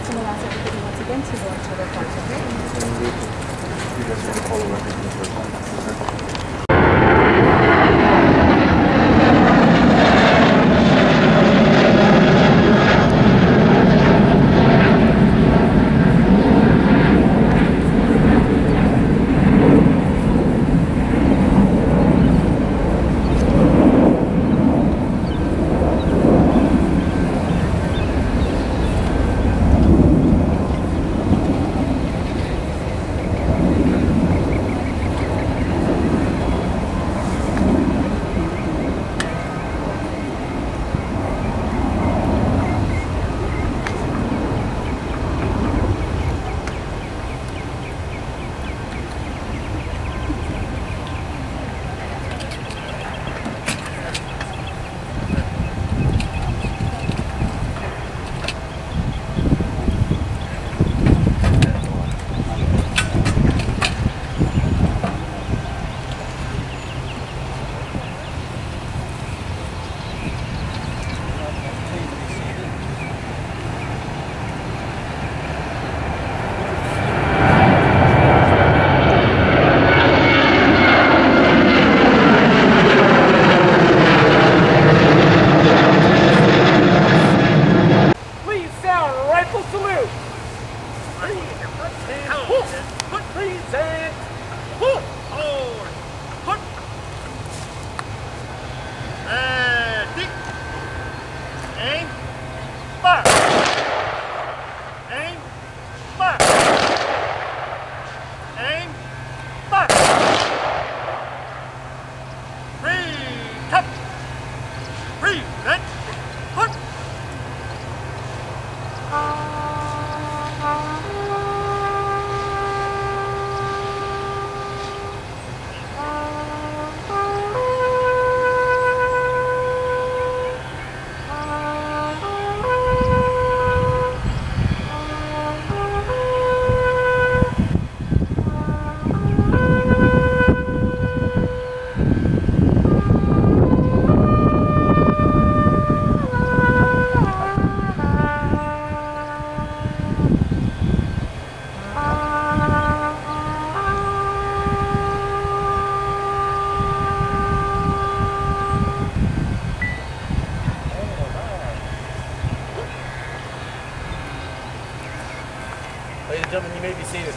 I'm going to ask everybody once again to watch our flags, okay? You guys are going to follow everything for time. Ladies and gentlemen, you may be seated.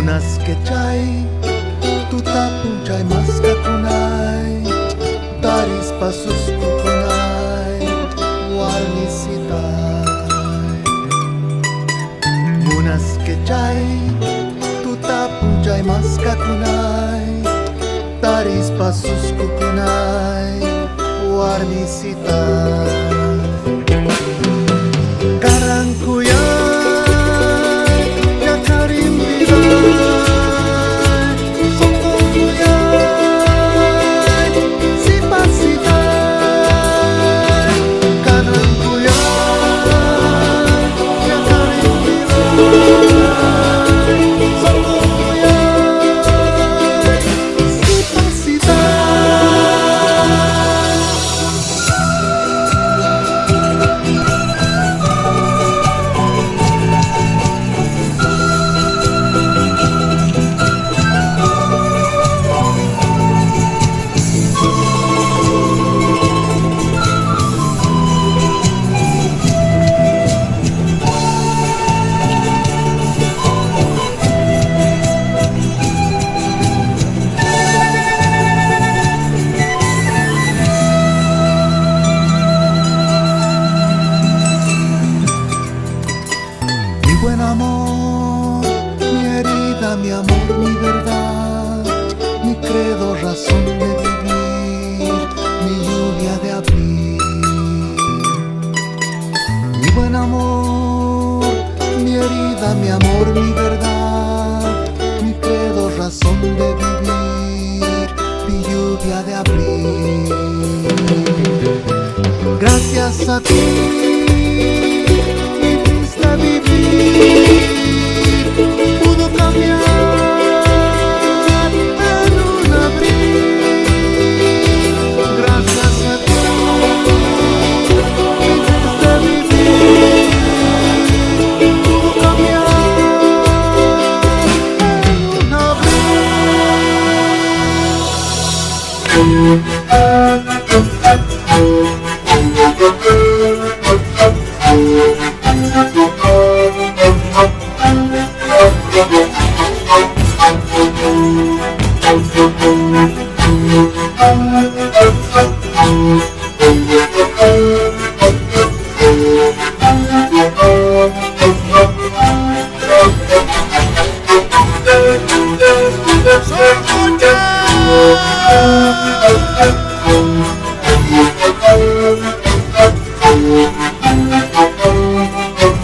Munas que chay, tutapunchay maskakunay, taris pasus kukunay, warmisitay. Munas que chay, tutapunchay maskakunay, taris pasus kukunay, warmisitay. Karangkuyay, yakarimbiday, sokongkuyay, sipasitay. Karangkuyay, yakarimbiday, sokongkuyay, sipasitay. Buen amor, mi herida, mi amor, mi verdad, mi credo, razón de vivir, mi lluvia de abril. Mi buen amor, mi herida, mi amor, mi verdad, mi credo, razón de vivir, mi lluvia de abril. Gracias a ti pudo cambiar en un abril. Gracias a ti mi triste vivir pudo cambiar en un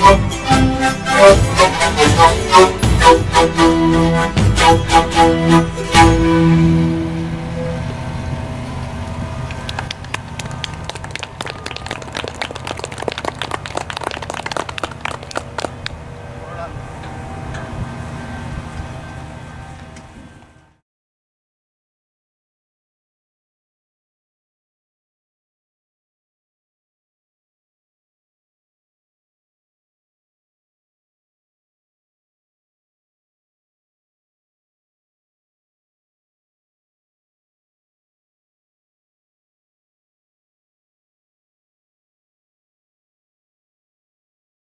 Soy